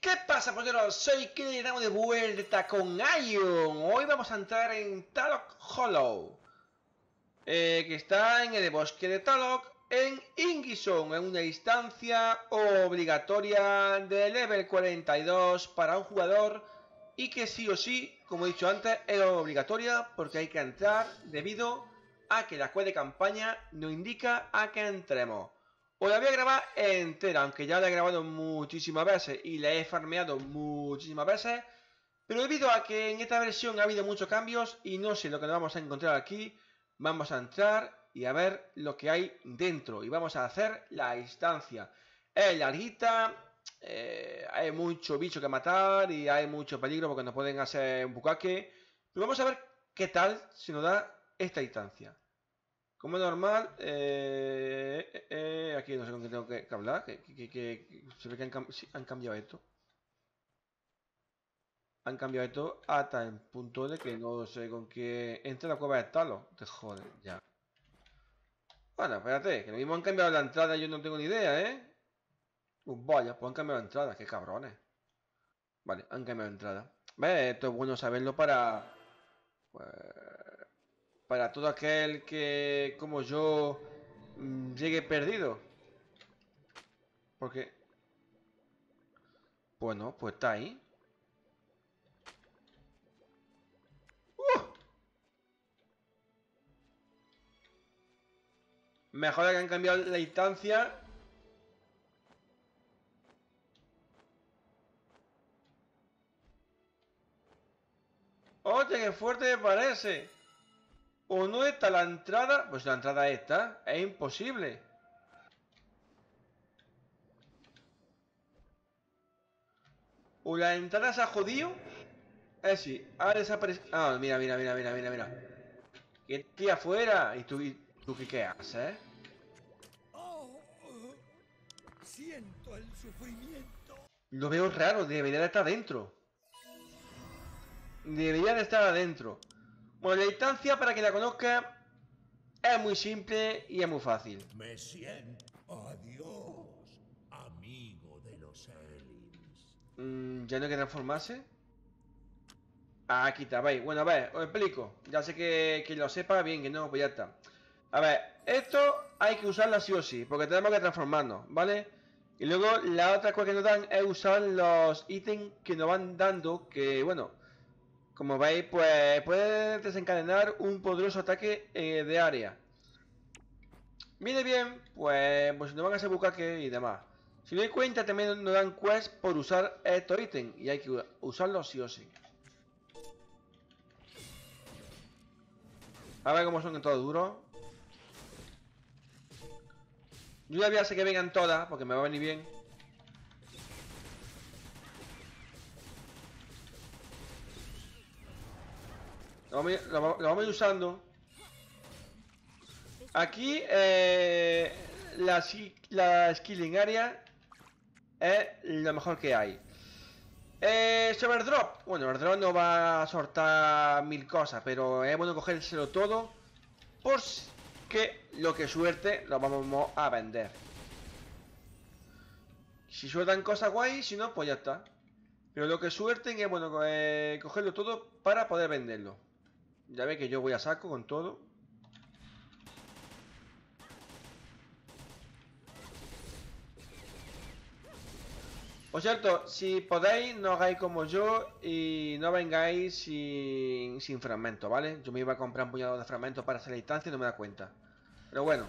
¿Qué pasa, polleros? Soy Kid y estamos de vuelta con Ion. Hoy vamos a entrar en Talok Hollow, que está en el bosque de Talok, en Ingison, en una instancia obligatoria de level 42 para un jugador y que sí o sí, como he dicho antes, es obligatoria porque hay que entrar debido a que la quest de campaña nos indica a que entremos. Os la voy a grabar entera, aunque ya la he grabado muchísimas veces y la he farmeado muchísimas veces. Pero debido a que en esta versión ha habido muchos cambios y no sé lo que nos vamos a encontrar aquí, vamos a entrar y a ver lo que hay dentro. Y vamos a hacer la instancia. Es larguita, hay mucho bicho que matar y hay mucho peligro porque nos pueden hacer un bucaque. Pero vamos a ver qué tal se nos da esta instancia. Como es normal, aquí no sé con qué tengo que hablar, que se ve que han cambiado esto. Han cambiado esto hasta el punto de que no sé con qué... Entra la cueva de Talo. Te jode, ya. Bueno, espérate, que lo mismo han cambiado la entrada, yo no tengo ni idea, ¿eh? Vaya, pues han cambiado la entrada, qué cabrones. Vale, han cambiado la entrada. ¿Ves? Esto es bueno saberlo para... Pues, para todo aquel que, como yo, llegue perdido. Porque... Bueno, pues está ahí. Mejor que han cambiado la instancia. ¡Oye, qué fuerte me parece! ¿O no está la entrada? Pues la entrada esta. Es imposible. ¿O la entrada se ha jodido? Sí, ha desaparecido. Ah, mira. Que estoy afuera. ¿Y tú qué haces? Siento el sufrimiento. Lo veo raro, debería de estar dentro. Debería de estar adentro. Bueno, la instancia, para que la conozca, es muy simple y es muy fácil. Me siento. Adiós, amigo de los Elins. ¿Ya no hay que transformarse? Ah, aquí está, veis. Bueno, a ver, os explico. Ya sé que lo sepa bien, que no, pues ya está. A ver, esto hay que usarlo sí o sí, porque tenemos que transformarnos, ¿vale? Y luego la otra cosa que nos dan es usar los ítems que nos van dando, que bueno, como veis, pues puede desencadenar un poderoso ataque de área. Viene bien, pues nos van a hacer bucaque y demás. Si me doy cuenta, también nos dan quest por usar estos ítems, y hay que usarlos sí o sí. A ver cómo son todos duros. Yo ya voy a hacer que vengan todas, porque me va a venir bien. Lo vamos a ir usando. Aquí la skilling area es lo mejor que hay. Sobre el drop. Bueno, el drop no va a soltar mil cosas, pero es bueno cogérselo todo por que lo que suerte lo vamos a vender. Si sueltan cosas guay, si no, pues ya está. Pero lo que suelten es bueno cogerlo todo para poder venderlo. Ya ve que yo voy a saco con todo. Por cierto, si podéis, no hagáis como yo y no vengáis sin fragmentos, ¿vale? Yo me iba a comprar un puñado de fragmentos para hacer la instancia y no me da cuenta. Pero bueno.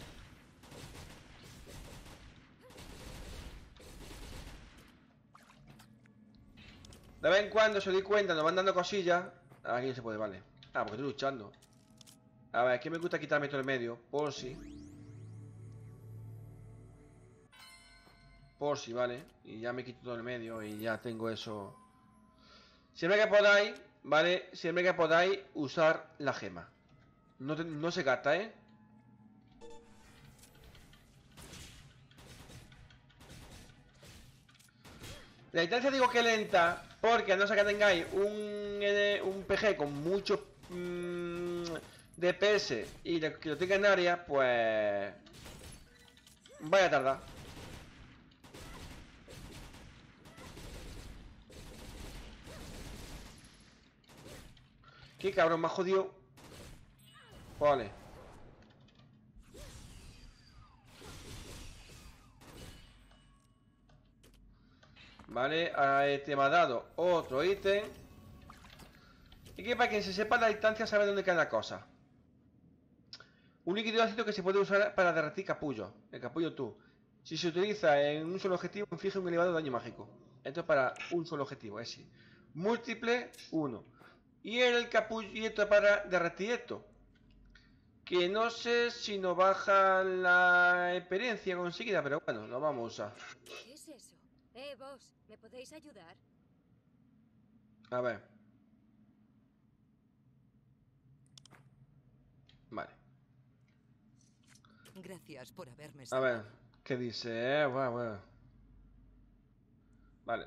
De vez en cuando se doy cuenta, nos van dando cosillas. Aquí no se puede, vale. Ah, porque estoy luchando. A ver, es que me gusta quitarme todo el medio, por si. Por si, vale. Y ya me quito todo el medio y ya tengo eso. Siempre que podáis, ¿vale? Siempre que podáis usar la gema. No se gasta, ¿eh? La instancia digo que lenta, porque a no ser que tengáis un PG con mucho DPS y que lo tenga en área, pues vaya a tardar. Qué cabrón, me ha jodido. Vale. Vale, a este me ha dado otro ítem. Y que para quien se sepa la distancia sabe dónde queda la cosa. Un líquido ácido que se puede usar para derretir capullo. El capullo tú. Si se utiliza en un solo objetivo, inflige un elevado daño mágico. Esto es para un solo objetivo, es decir, múltiple, 1. Y el capullo, y esto es para derretir esto. Que no sé si nos baja la experiencia conseguida, pero bueno, lo vamos a usar. ¿Qué es eso? Vos, ¿me podéis ayudar? A ver. Vale. Gracias por haberme A salvado. ver, ¿qué dice? Bueno. Vale.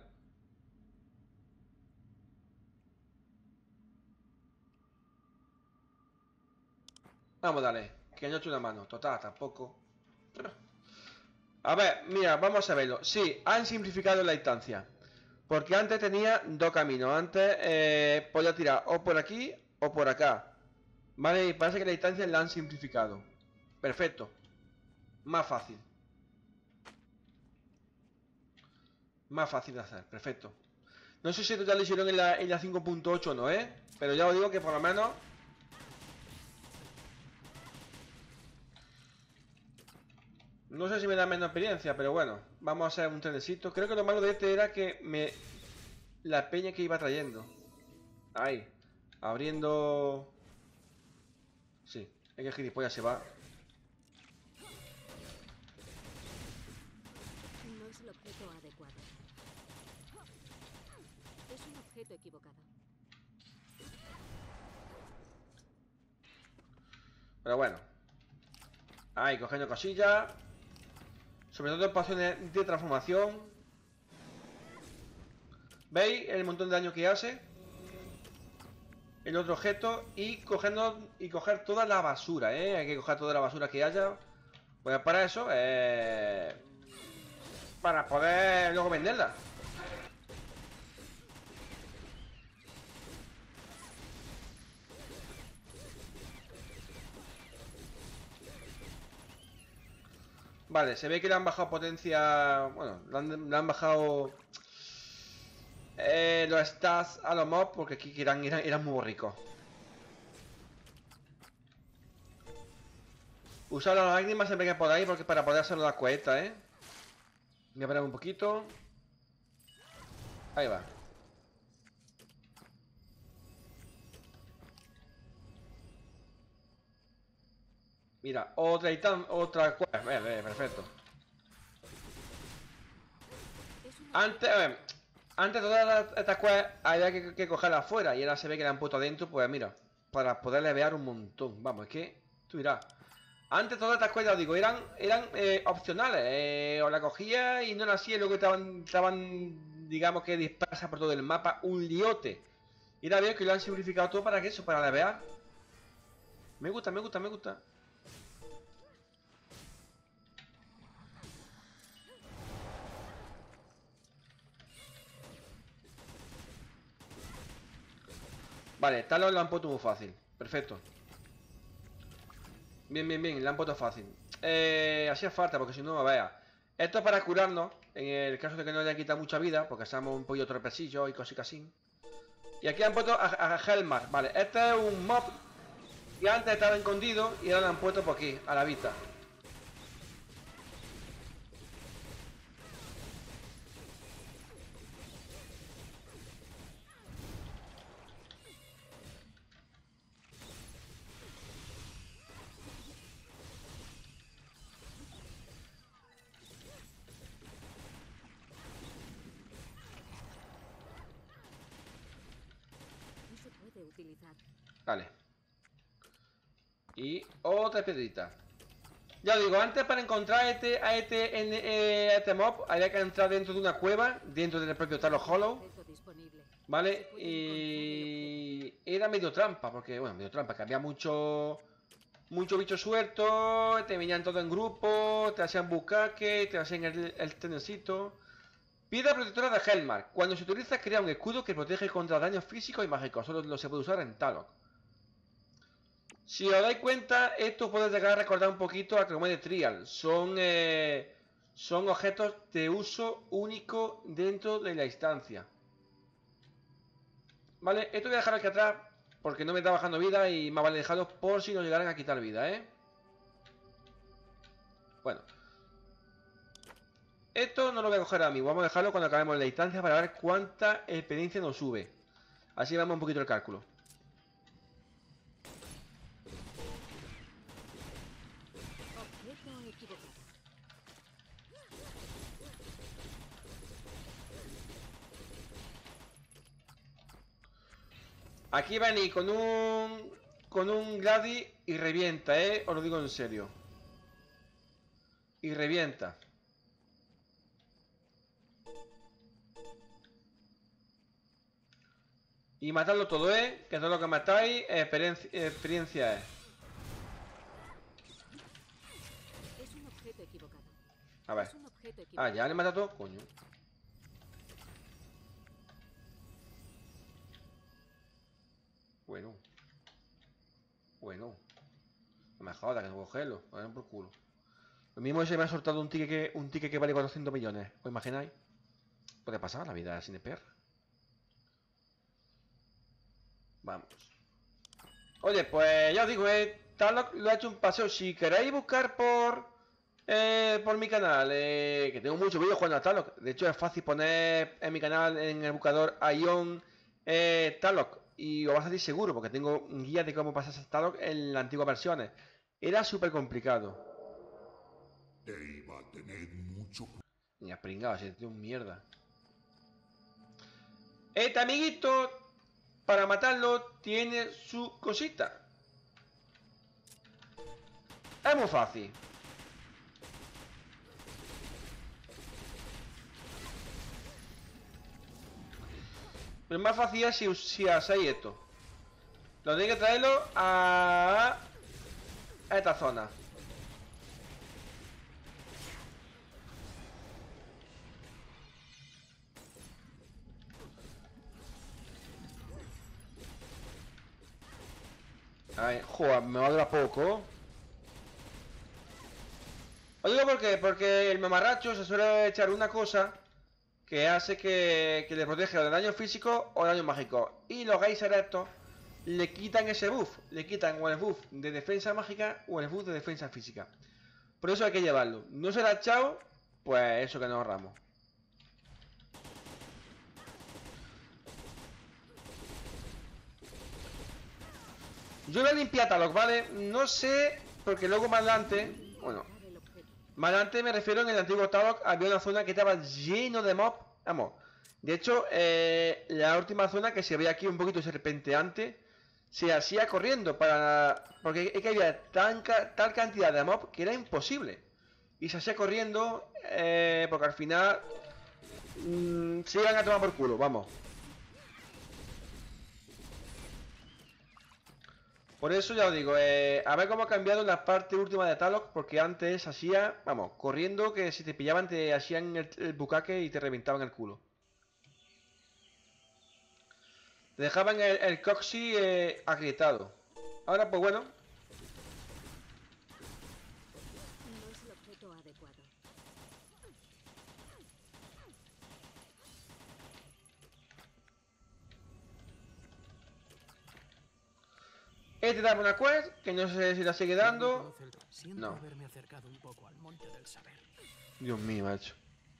Vamos, dale. Que no he hecho una mano. Total, tampoco. A ver, mira, vamos a verlo. Sí, han simplificado la distancia. Porque antes tenía dos caminos. Antes podía tirar o por aquí o por acá. Vale, y parece que la distancia la han simplificado. Perfecto. Más fácil. Más fácil de hacer, perfecto. No sé si esto ya lo hicieron en la 5.8 o no, pero ya os digo que por lo menos... No sé si me da menos experiencia, pero bueno. Vamos a hacer un trenecito. Creo que lo malo de este era que me... La peña que iba trayendo. Ahí. Abriendo... Sí, es que el gilipollas se va. No es el objeto adecuado. Es un objeto equivocado. Pero bueno. Ahí, cogiendo cosillas. Sobre todo en pasiones de transformación. ¿Veis el montón de daño que hace? El otro objeto. Y coger toda la basura, Hay que coger toda la basura que haya. Pues para eso, para poder luego venderla. Vale, se ve que le han bajado potencia. Bueno, le han bajado los stats a los mobs porque aquí eran muy ricos. Usar las lágrimas siempre que podáis porque para poder hacerlo la cuesta, Voy a parar un poquito. Ahí va. Mira, otra cuesta. Perfecto. Antes todas estas quests había que cogerlas afuera y ahora se ve que la han puesto adentro, pues mira, para poder levear un montón. Vamos, es que, tú dirás, antes todas estas quests, os digo, eran opcionales, o la cogía y no la hacía, luego estaban, digamos que dispersas por todo el mapa, un liote. Y ahora veo que lo han simplificado todo para que eso, para levear. Me gusta. Vale, tal lo han puesto muy fácil. Perfecto. Bien, la han puesto fácil. Hacía falta, porque si no, vea. Esto es para curarnos, en el caso de que no le hayan quitado mucha vida, porque seamos un pollo tropesillo y cositas así. Y aquí han puesto a Helmar. Vale, este es un mob que antes estaba escondido y ahora lo han puesto por aquí, a la vista. No se puede utilizar. Vale. Y otra piedrita. Ya digo, antes para encontrar a este mob había que entrar dentro de una cueva, dentro del propio Talos Hollow. Objeto disponible. ¿Vale? Y era medio trampa, porque, bueno, medio trampa, que había mucho bicho suelto, te venían todo en grupo, te hacían bucaque, te hacían el trenecito. Piedra protectora de Helmar. Cuando se utiliza crea un escudo que protege contra daños físicos y mágicos. Solo se puede usar en Talok. Si os dais cuenta, esto puede llegar a recordar un poquito a Chromatic Trial. Son objetos de uso único dentro de la instancia. Vale, esto voy a dejar aquí atrás porque no me está bajando vida y más vale dejarlo por si nos llegaran a quitar vida, ¿eh? Bueno. Esto no lo voy a coger a mí, vamos a dejarlo cuando acabemos la instancia para ver cuánta experiencia nos sube. Así vemos un poquito el cálculo. Objeto equivocado. Aquí va a venir con un Gladi y revienta, os lo digo en serio. Y revienta. Y matadlo todo, que todo lo que matáis experiencia es. Es un objeto equivocado. A ver. Es un objeto Ah, equivocado. ya le mata todo, coño. Bueno. Bueno. No me jodas, que no puedo cogerlo. A ver por culo. Lo mismo se me ha soltado un ticket que vale 400 millones. ¿Os imagináis? Puede pasar la vida sin esperar. Vamos. Oye, pues ya os digo, Talok lo ha hecho un paseo. Si queréis buscar por mi canal, que tengo muchos vídeos jugando a Talok. De hecho, es fácil poner en mi canal, en el buscador, Ion Talok. Y os va a salir seguro, porque tengo guías de cómo pasarse a Talok en las antiguas versiones. Era súper complicado. Te iba a tener mucho. Ni a pringado, si es un mierda. Este amiguito, para matarlo, tiene su cosita. Es muy fácil. Pero es más fácil es si hacéis esto. Lo tenéis que traerlo a esta zona. Ay, joder, me va a durar poco. Os digo por qué, porque el mamarracho se suele echar una cosa que hace que le protege o de daño físico o daño mágico. Y los geysers estos le quitan ese buff. Le quitan o el buff de defensa mágica o el buff de defensa física. Por eso hay que llevarlo. No se la ha echado, pues eso que nos ahorramos. Yo voy a limpiar Talok, ¿vale? No sé, porque luego más adelante... Bueno, El objeto. más adelante me refiero en el antiguo Talok, había una zona que estaba lleno de mobs. Vamos, de hecho, la última zona que se veía aquí un poquito serpenteante, se hacía corriendo porque es que había tal cantidad de mobs que era imposible. Y se hacía corriendo, porque al final se iban a tomar por culo, vamos. Por eso ya os digo, a ver cómo ha cambiado la parte última de Talok, porque antes hacía, vamos, corriendo que si te pillaban te hacían el bucaque y te reventaban el culo. Te dejaban el coxi agrietado. Ahora pues bueno. No es el objeto adecuado. Este daba una quest, que no sé si la sigue dando. Siento No. haberme acercado un poco al monte del saber. Dios mío, macho.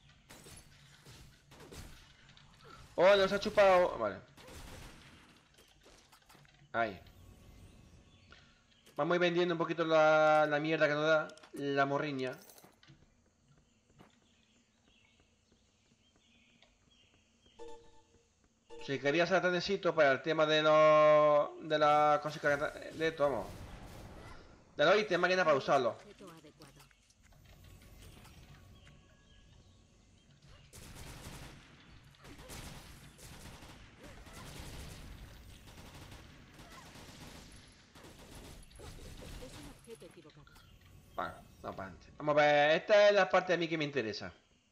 Oh, nos ha chupado. Vale. Ahí. Vamos a ir vendiendo un poquito la mierda que nos da. La morriña. Si querías hacer necesito para el tema de las cositas de esto, vamos. De los ítems, máquina para usarlo. Objeto adecuado. Es un objeto equivocado. Vale, vamos para adelante. Vamos a ver, esta es la parte de mí que me interesa.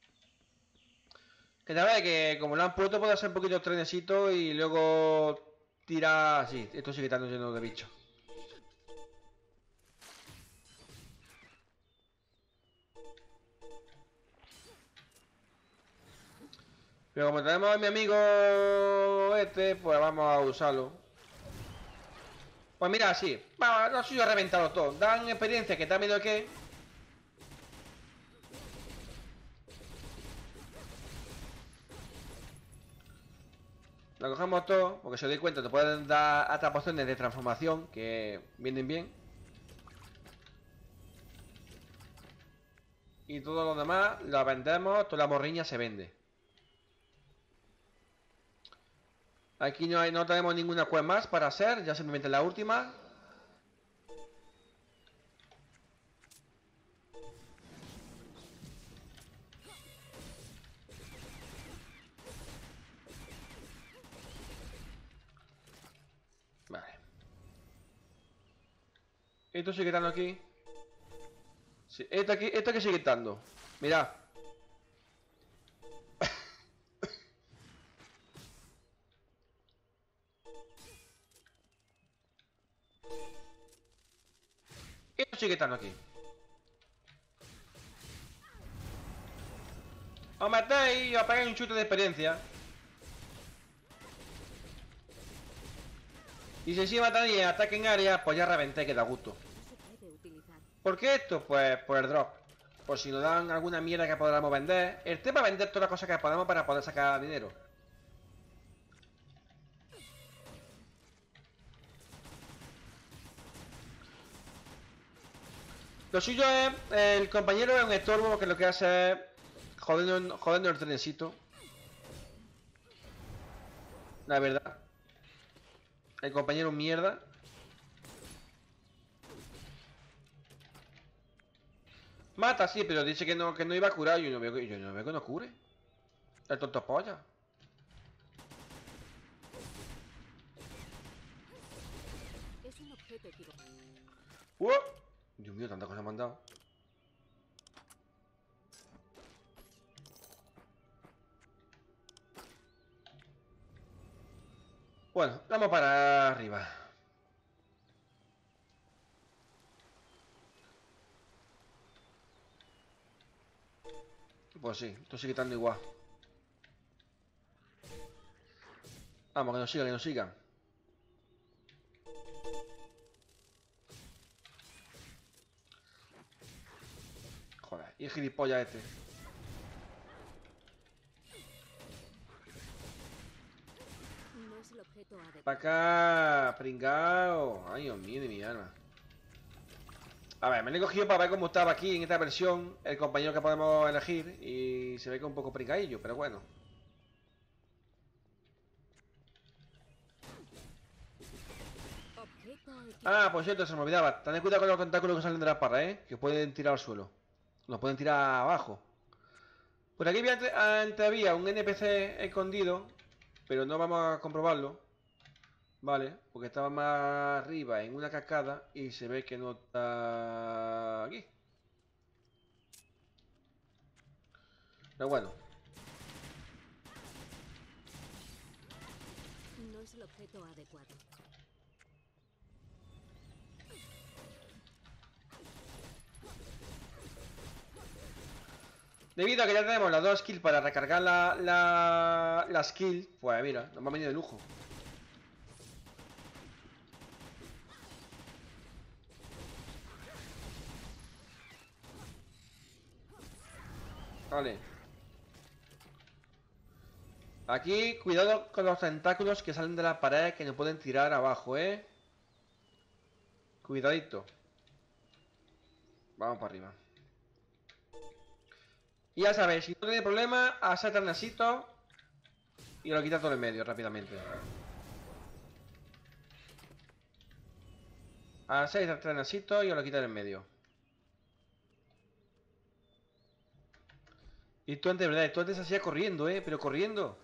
Que la verdad es que como lo han puesto puedo hacer un poquito de trenecito y luego tirar... Sí, esto sigue estando lleno de bichos. Pero como tenemos a mi amigo este, pues vamos a usarlo. Pues mira, sí. Vamos, lo suyo a reventarlo todo. Dan experiencia que te da miedo que... Lo cogemos todo, porque si os doy cuenta te pueden dar hasta pociones de transformación que vienen bien. Y todo lo demás lo vendemos, toda la morriña se vende. Aquí no tenemos ninguna quest más para hacer, ya simplemente la última. Vale. Esto sigue estando aquí. Sí, esto que sigue estando. Mirad. Esto sigue estando aquí. Os metéis y os pegáis un chute de experiencia. Y si encima tenéis ataque en área, pues ya reventé que da gusto. No se puede utilizar. ¿Por qué esto? Pues por el drop. Por si nos dan alguna mierda que podamos vender. El tema es vender todas las cosas que podamos para poder sacar dinero. Lo suyo es... El compañero es un estorbo porque lo que hace es... Jodiendo el trenecito. La verdad. El compañero mierda. Mata, sí, pero dice que no iba a curar. Yo no veo que no cure. El tonto polla. Es un objeto equivocado. ¡Uh! Dios mío, tanta cosa me han dado. Bueno, vamos para arriba. Pues sí, esto sigue estando igual. Vamos, que nos sigan, que nos sigan. Joder, y el gilipollas este. No es el objeto adecuado. Para acá, pringao. Ay, Dios mío de mi alma. A ver, me lo he cogido para ver cómo estaba aquí en esta versión el compañero que podemos elegir. Y se ve que es un poco pringadillo, pero bueno. Objeto equivocado. Ah, por cierto, se me olvidaba. Tened cuidado con los tentáculos que salen de las parras, que pueden tirar al suelo. Nos pueden tirar abajo. Por aquí antes había un NPC escondido, pero no vamos a comprobarlo. Vale, porque estaba más arriba en una cascada y se ve que no está aquí. Pero bueno. No es el objeto adecuado. Debido a que ya tenemos las dos skills para recargar la skill, pues mira, nos va a venir de lujo. Vale. Aquí, cuidado con los tentáculos que salen de la pared que nos pueden tirar abajo, Cuidadito. Vamos para arriba. Y ya sabéis, si no tenéis problema, hacer trenecito y lo quita todo en medio rápidamente. Hacer el trenecito y os lo quitan en medio. Y tú antes, ¿verdad? Tú antes hacías corriendo, pero corriendo.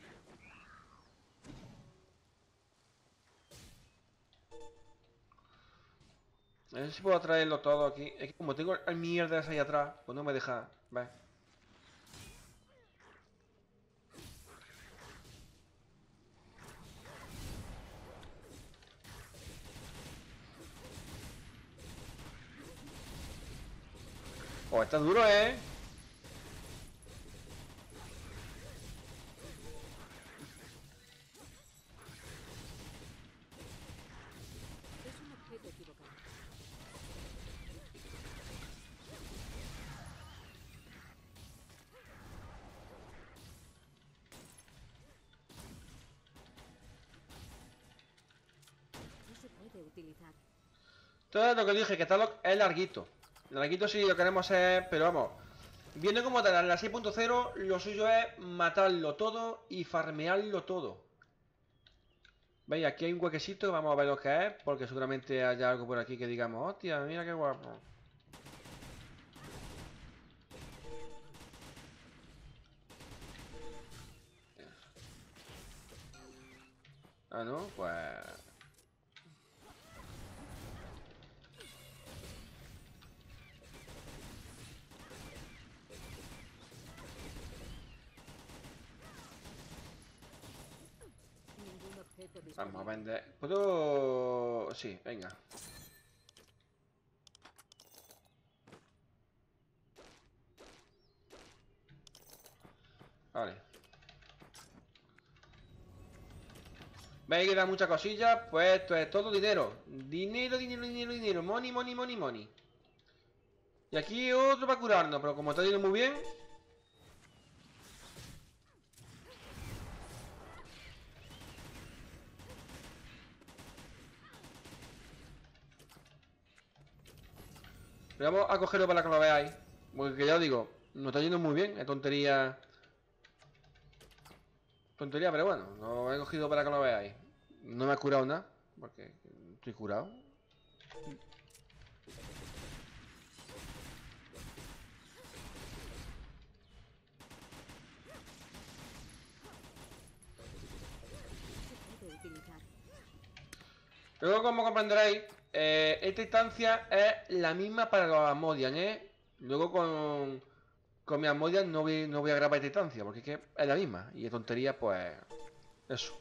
A ver si puedo traerlo todo aquí. Es que como tengo el mierda ahí atrás, pues no me deja. Ve. Oh, está duro, puede utilizar. Todo lo que dije, que Talok es larguito. Larguito sí lo queremos hacer, pero vamos. Viendo como tal, en la 6.0 lo suyo es matarlo todo y farmearlo todo. ¿Veis? Aquí hay un huequecito, vamos a ver lo que es, porque seguramente haya algo por aquí que digamos, hostia, mira qué guapo. Ah, ¿no? Pues... Ningún objeto disponible. vamos a vender. ¿Puedo...? Sí, venga. Vale. ¿Veis que da muchas cosillas? Pues esto es todo dinero. Dinero, dinero, dinero, dinero. Money, money, money, money. Y aquí otro para curarnos, pero como está yendo muy bien. Pero vamos a cogerlo para que lo veáis. Porque ya os digo, nos está yendo muy bien. Es tontería. Tontería, pero bueno, lo he cogido para que lo veáis. No me ha curado nada, porque estoy curado. Se puede utilizar. Luego, como comprenderéis, esta instancia es la misma para los Asmodian, ¿eh? Luego con mi Asmodian no voy a grabar esta instancia, porque es que es la misma. Y de tontería, pues... eso.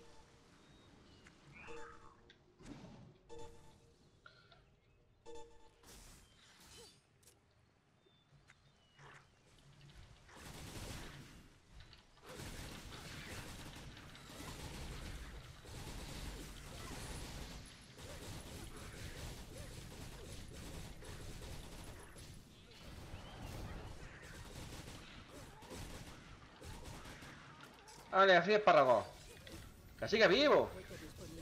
Vale, así es para dos. ¡Que sigue vivo! Objeto disponible.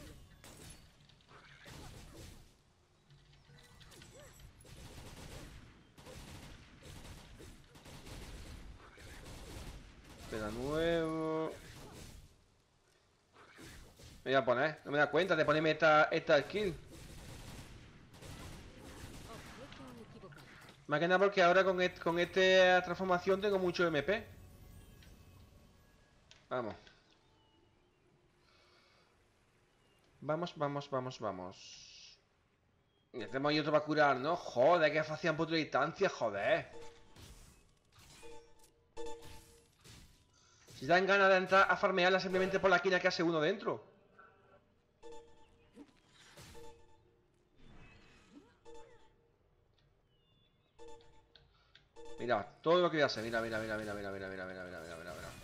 Espera nuevo. Me voy a poner, no me da cuenta de ponerme esta skill. Objeto equivocado. Más que nada porque ahora con esta transformación tengo mucho MP. Vamos. Vamos, vamos, vamos, vamos. Ya tenemos ahí otro para curar, ¿no? Joder, que fácil por otra distancia, joder. Si dan ganas de entrar a farmearla simplemente por la esquina que hace uno dentro. Mira, todo lo que voy a hacer. Mira, mira, mira, mira, mira, mira, mira, mira, mira, mira, mira, mira.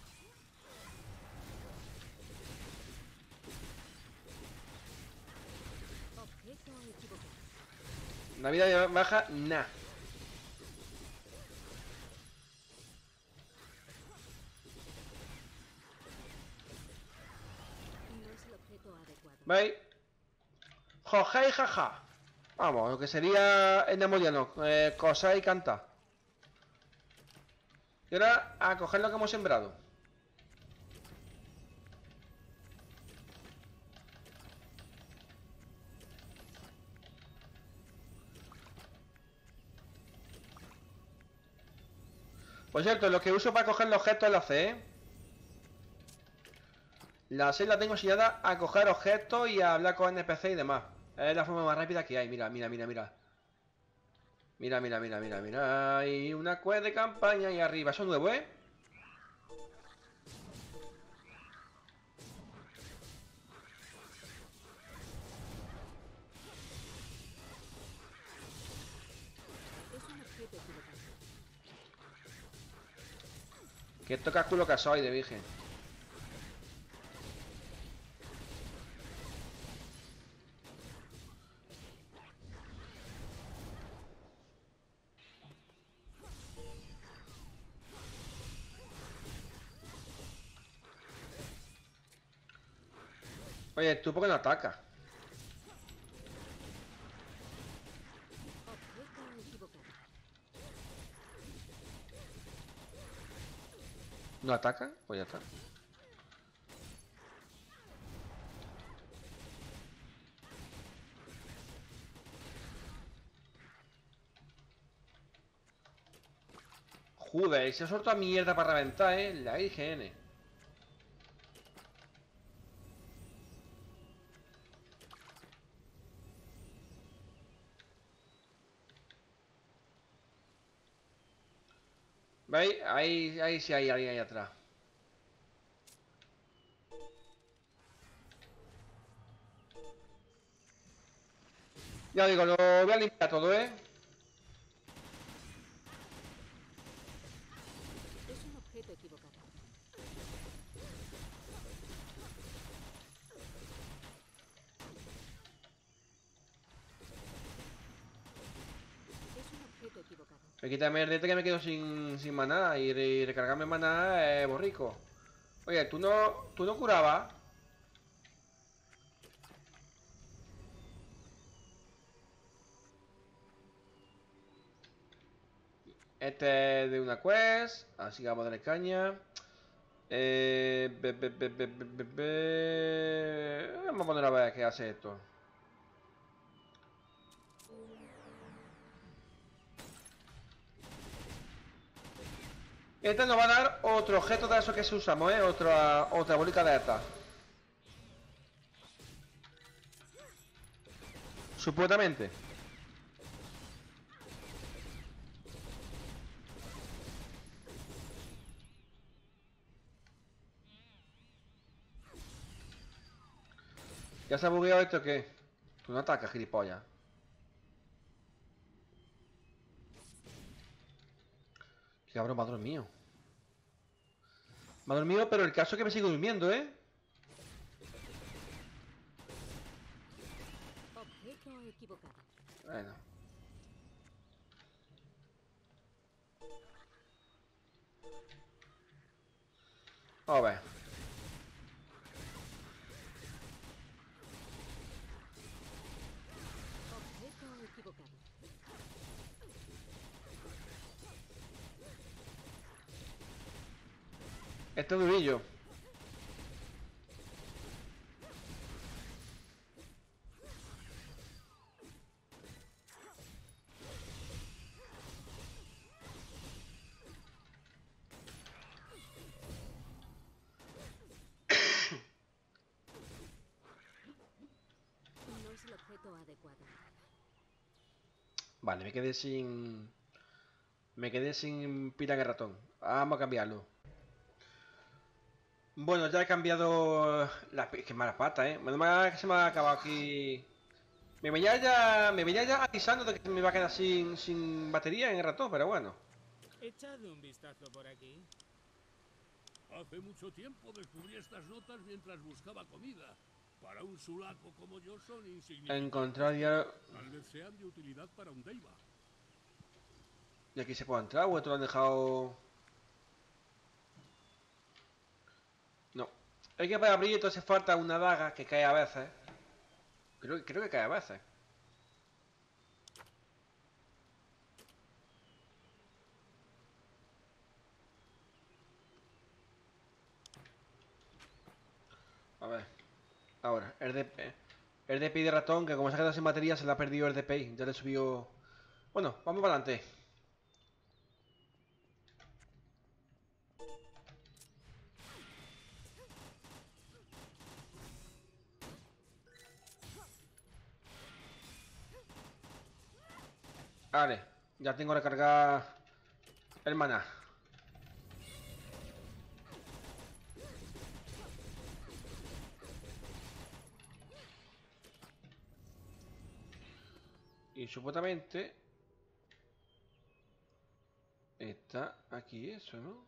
Objeto equivocado. La vida baja, nah. No es el objeto adecuado. ¿Veis? Jojei jaja. Vamos, lo que sería en demoliano, cosa y canta. Y ahora a coger lo que hemos sembrado. Por cierto, lo que uso para coger los objetos es la C, ¿eh? La C la tengo enseñada a coger objetos y a hablar con NPC y demás. Es la forma más rápida que hay. Mira, mira, mira, mira. Mira, mira, mira, mira, mira. Hay una quest de campaña ahí arriba. Eso es nuevo, ¿eh? Es un objeto equivocado. Que toca culo que soy de virgen. Oye, ¿tú por qué no atacas? ¿No atacan? Pues ya está. Joder, se ha soltado mierda para reventar, la IGN. ¿Veis? Ahí sí hay alguien ahí atrás. Ya digo, lo voy a limpiar todo, ¿eh? Es un objeto equivocado. Es un objeto equivocado. Me quítame el DT que me quedo sin maná y recargarme maná es borrico. Oye, ¿tú no curabas? Este es de una quest, así que vamos a darle caña. Vamos a poner a ver qué hace esto. Este nos va a dar otro objeto de esos que se usamos, otra bolita de esta. Supuestamente. ¿Ya se ha bugueado esto o qué? Tú no atacas, gilipollas. Qué cabrón, me ha dormido. Me ha dormido, pero el caso es que me sigo durmiendo, ¿eh? Objeto equivocado. Bueno. Vamos a ver. Objeto equivocado. Este es durillo. No es el objeto adecuado. Vale, me quedé sin... Me quedé sin pila en el ratón. Vamos a cambiarlo. Bueno, ya he cambiado la... Qué mala pata, ¿eh? Menos mal que se me ha acabado aquí... Me venía ya avisando de que me iba a quedar sin batería en el ratón, pero bueno. Echad un vistazo por aquí. Hace mucho tiempo descubrí estas notas mientras buscaba comida. Para un sulaco como yo son insignificantes. Encontrar diario... Tal vez sean de utilidad para un Deiva. ¿Y aquí se puede entrar o esto lo han dejado...? No. Es que para abrir esto hace falta una daga que cae a veces. Creo que cae a veces. A ver. Ahora, el DPI de ratón, que como se ha quedado sin batería, se le ha perdido el DPI. Ya le subió... Bueno, vamos para adelante. Vale, ya tengo recargada el maná. Y supuestamente... Está aquí eso, ¿no?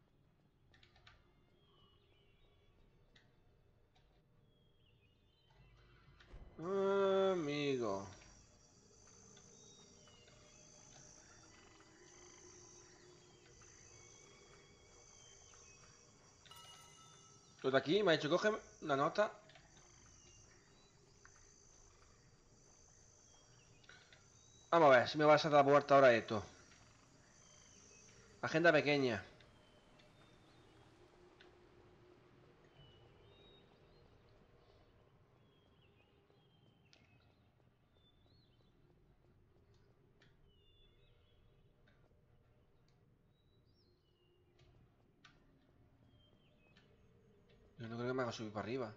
Amigo. Tú de aquí me ha dicho, coge una nota. Vamos a ver si me vas a dar vuelta ahora esto. Agenda pequeña. Yo no creo que me haga subir para arriba.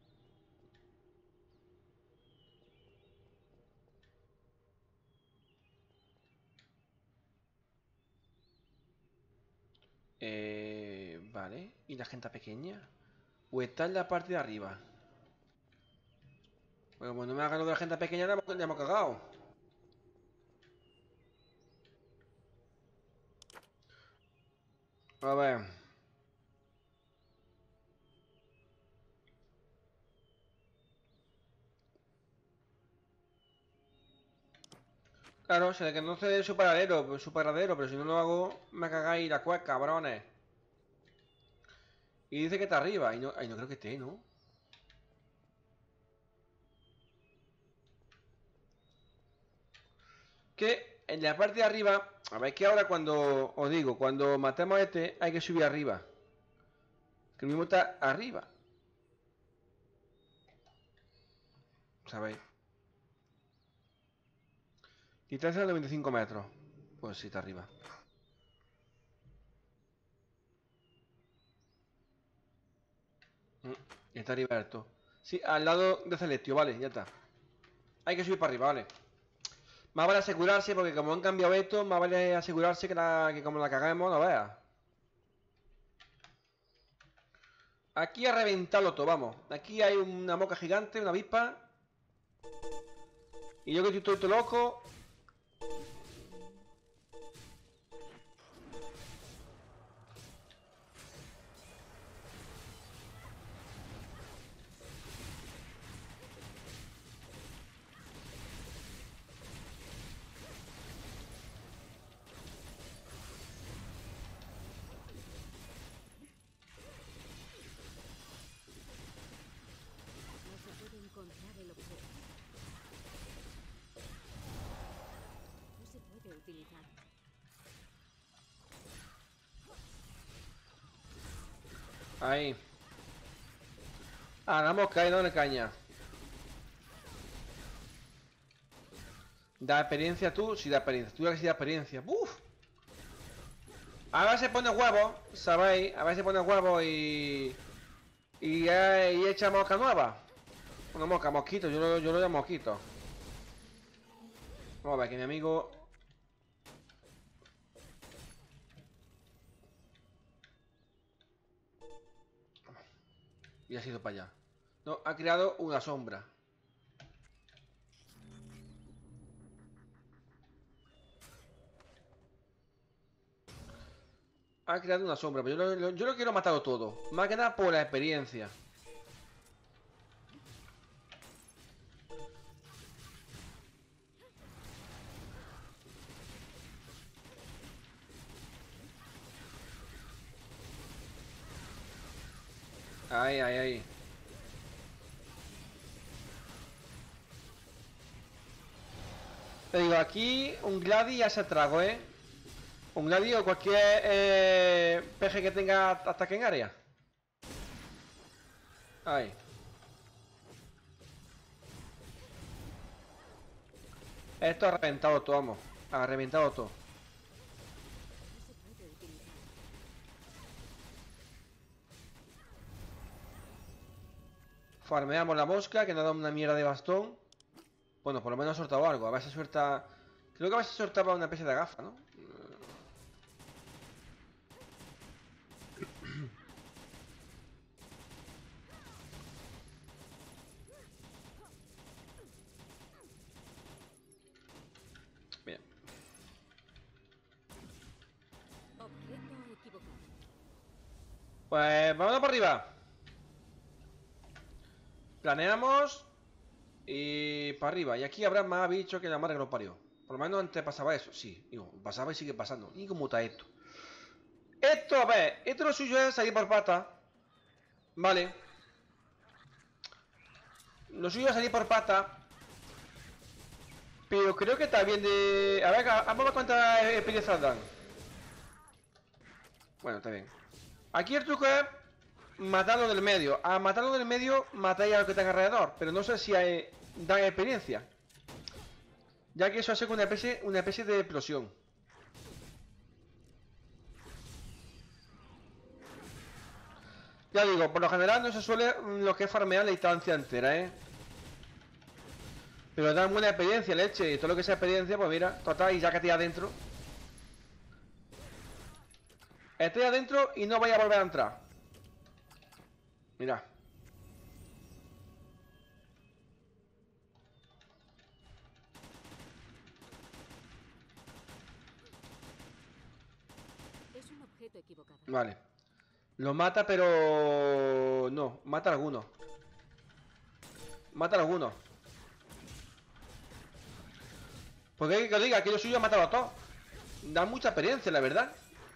Vale. ¿Y la gente pequeña? ¿O está en la parte de arriba? Bueno, como no me hagan lo de la gente pequeña, ya hemos cagado. A ver. Claro, se le que no sé su paradero, pero si no lo hago, me cagáis la cueca, cabrones. Y dice que está arriba, y no, ay, no creo que esté, ¿no? Que en la parte de arriba, a ver que ahora cuando os digo, cuando matemos a este, hay que subir arriba. Que el mismo está arriba. ¿Sabéis? Quitarse a los 25 metros. Pues sí, está arriba. Está arriba esto. Sí, al lado de Celestio, vale, ya está. Hay que subir para arriba, vale. Más vale asegurarse, porque como han cambiado esto, más vale asegurarse que como la cagamos, no veas. Aquí a reventarlo todo, vamos. Aquí hay una moca gigante, una avispa. Y yo que estoy todo loco. No se puede encontrar el objeto. No se puede utilizar. Ahí. Ah, la mosca ahí, dale caña. Da experiencia tú, sí da experiencia. Tú ya que sí da experiencia. ¡Uf! A ver si pone huevo, ¿sabéis? A ver si pone huevo y echa mosca nueva. Una mosca, mosquito, yo lo llamo mosquito. Vamos a ver que mi amigo. Y ha sido para allá. No, ha creado una sombra. Ha creado una sombra, pero yo lo quiero matarlo todo. Más que nada por la experiencia. Ahí, ahí, ahí. Te digo, aquí un Gladi ya se trago, ¿eh? Un Gladi o cualquier peje que tenga ataque en área. Ahí. Esto ha reventado todo, vamos. Ha reventado todo. No se puede utilizar. Farmeamos la mosca, que nos da una mierda de bastón. Bueno, por lo menos ha soltado algo. A ver si suelta. Creo que a ver si soltaba una especie de gafa, ¿no? Bien. Objeto equivocado. Pues vámonos para arriba. Planeamos. Y para arriba. Y aquí habrá más bichos que la madre que lo parió. Por lo menos antes pasaba eso. Sí, digo, pasaba y sigue pasando. ¿Y cómo está esto? Esto, a ver. Esto lo suyo es salir por pata. Vale. Lo suyo es salir por pata. Pero creo que está bien de... A ver, vamos a ver cuántas experiencias dan. Bueno, está bien. Aquí el truco es matarlo del medio. A matarlo del medio, matáis a lo que está alrededor. Pero no sé si dan experiencia. Ya que eso hace una especie de explosión. Ya digo, por lo general no se suele lo que es farmear la instancia entera, Pero dan buena experiencia, leche. Y todo lo que sea experiencia, pues mira, total, y ya que estoy adentro. Estoy adentro y no voy a volver a entrar. Mira. Es un objeto equivocado. Vale. Lo mata, pero... no, mata a algunos. Mata a algunos. Porque que os diga, que lo suyo ha matado a todos. Da mucha experiencia, la verdad.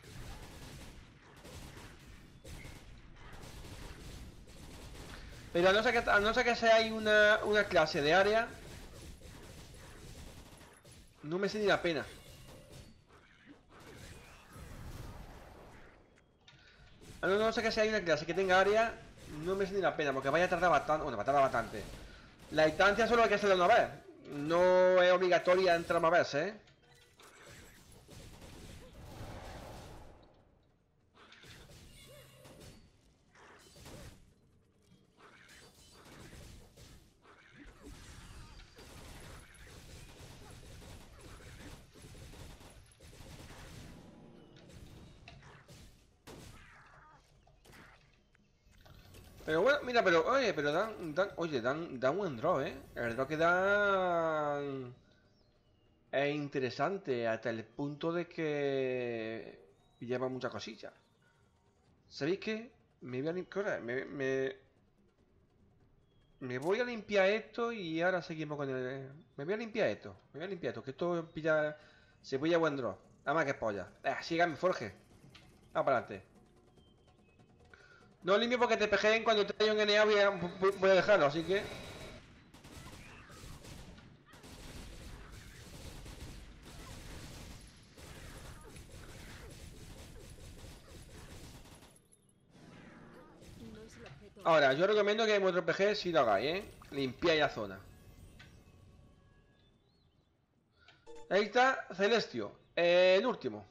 Pero a no ser que sea ahí una clase de área, no me sé ni la pena. A no ser que sea una clase que tenga área, no me sé ni la pena, porque vaya a tardar bastante. Bueno, va a tardar bastante. La instancia solo hay que hacerla una vez. No es obligatoria entrar más veces, Pero bueno, mira, pero oye, pero dan buen draw, El draw que dan es interesante hasta el punto de que lleva muchas cosillas. ¿Sabéis qué? Me voy a limpiar, me voy a limpiar esto y ahora seguimos con el... Me voy a limpiar esto, que esto pilla... Se pilla buen draw. Nada más que polla. Siga mi forje. Vamos para adelante. No limpio porque te pejeen cuando te haya un NA voy a dejarlo, así que... No es el objeto. Ahora, yo recomiendo que en vuestro PG si lo hagáis, Limpiáis la zona. Ahí está Celestio, el último.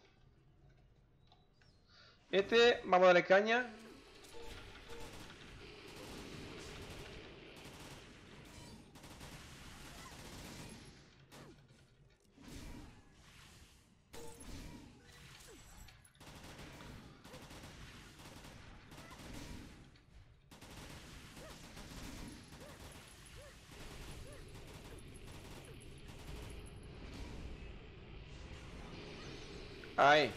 Este, vamos a darle caña. Ahí.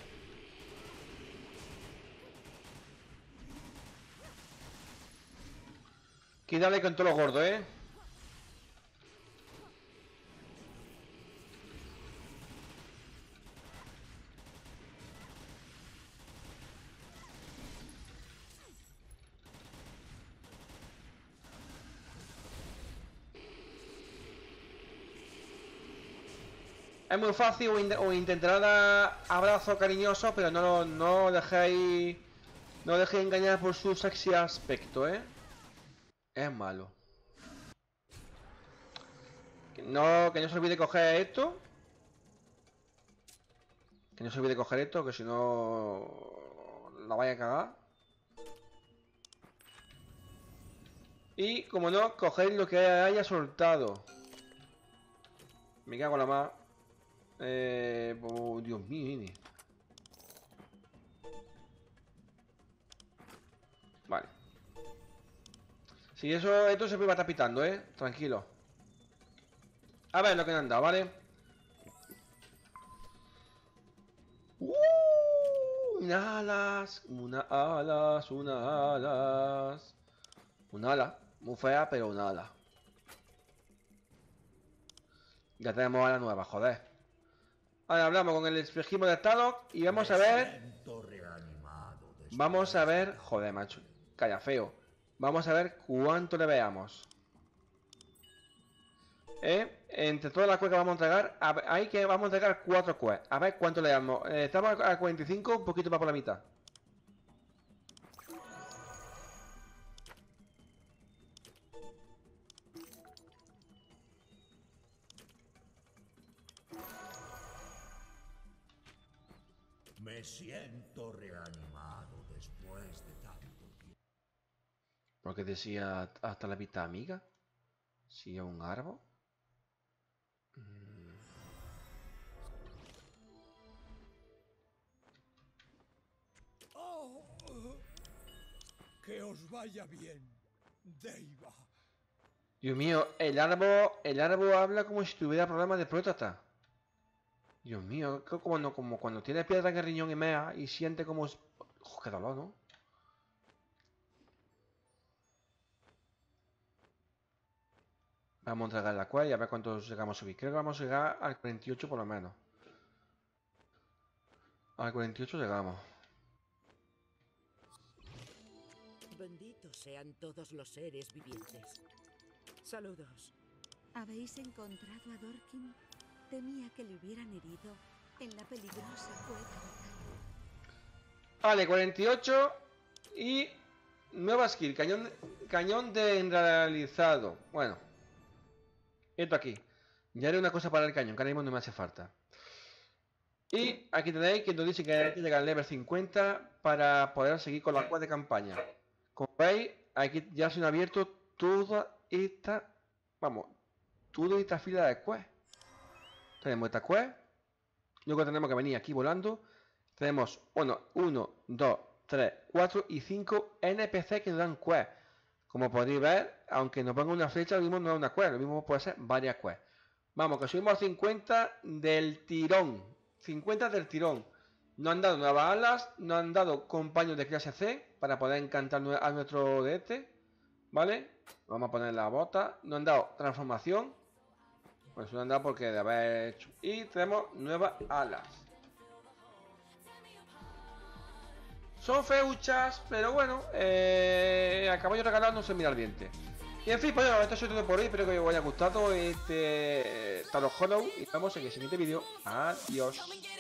Quítale con todo lo gordo, Es muy fácil o intentar dar abrazo cariñoso, pero no dejéis... No dejéis engañar por su sexy aspecto, Es malo. Que no se olvide coger esto. Que no se olvide coger esto, que si no... La vaya a cagar. Y, como no, cogéis lo que haya soltado. Me cago en la más. Oh, Dios mío, Ini. Vale. Si eso, esto se va a estar pitando, Tranquilo. A ver lo que me han dado, ¿vale? Unas alas, unas alas, unas alas. Una ala, muy fea, pero una ala. Ya tenemos ala nueva, joder. Ahora hablamos con el espejismo de Talok y vamos a ver. Vamos a ver. Joder, macho. Calla, feo. Vamos a ver cuánto le veamos. Entre todas las quests que vamos a entregar, hay que vamos a entregar 4 quests. A ver cuánto le damos. Estamos a 45, un poquito más por la mitad. Me siento reanimado después de tanto tiempo. Porque decía hasta la vista amiga. Si es un árbol. Oh, que os vaya bien, Deiva. Dios mío, el árbol habla como si tuviera problemas de próstata. Dios mío, como cuando tiene piedra en el riñón y mea y siente como... qué dolor, ¿no? Vamos a entregar la cual y a ver cuántos llegamos a subir. Creo que vamos a llegar al 48 por lo menos. Al 48 llegamos. Benditos sean todos los seres vivientes. Saludos. ¿Habéis encontrado a Dorkin? Temía que le hubieran herido en la peligrosa cueva de Tal. Vale, 48 y nueva skill, cañón desrealizado. Bueno, esto aquí. Ya haré una cosa para el cañón, que ahora mismo no me hace falta. Y aquí tenéis que nos dice que hay que llegar al level 50 para poder seguir con la quest de campaña. Como veis, aquí ya se han abierto toda esta, toda esta fila de quest. Tenemos esta quest. Luego tenemos que venir aquí volando. Tenemos 1, 2, 3, 4 y 5 NPC que nos dan quest. Como podéis ver, aunque nos ponga una flecha, lo mismo no es una quest, lo mismo puede ser varias quests. Vamos, que subimos a 50 del tirón. 50 del tirón. Nos han dado nuevas alas, nos han dado compañeros de clase C para poder encantar a nuestro de este. ¿Vale? Vamos a poner la bota. Nos han dado transformación. Pues nos han dado porque de haber hecho. Y tenemos nuevas alas. Son feuchas, pero bueno, a caballo regalado no se mira el diente. Y en fin, pues esto es todo por hoy. Espero que os haya gustado este Talos Hollow. Y nos vemos en el siguiente vídeo. Adiós.